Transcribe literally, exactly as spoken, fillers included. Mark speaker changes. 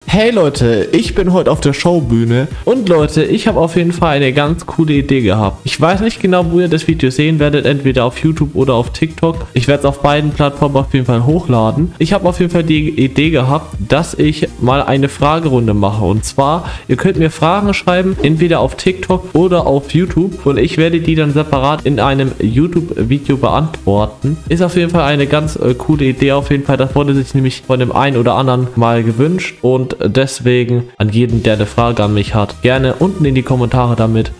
Speaker 1: Hey Leute, ich bin heute auf der Showbühne und Leute, ich habe auf jeden Fall eine ganz coole Idee gehabt. Ich weiß nicht genau, wo ihr das Video sehen werdet, entweder auf YouTube oder auf TikTok. Ich werde es auf beiden Plattformen auf jeden Fall hochladen. Ich habe auf jeden Fall die Idee gehabt, dass ich mal eine Fragerunde mache. Und zwar, ihr könnt mir Fragen schreiben, entweder auf TikTok oder auf YouTube, und ich werde die dann separat in einem YouTube-Video beantworten. Ist auf jeden Fall eine ganz äh, coole Idee auf jeden Fall. Das wurde sich nämlich von dem einen oder anderen mal gewünscht, und deswegen an jeden, der eine Frage an mich hat, gerne unten in die Kommentare damit.